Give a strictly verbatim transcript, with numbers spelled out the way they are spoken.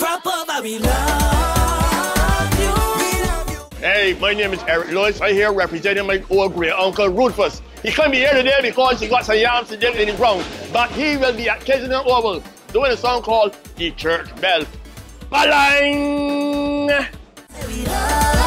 crop over, we love you. We love you. Hey, my name is Eric Lewis. I'm here representing my old great uncle Rudefus. He couldn't be here today because he got some yams to dig in the ground. But he will be at Kensington Oval doing a song called The Church Bell. Bye-line!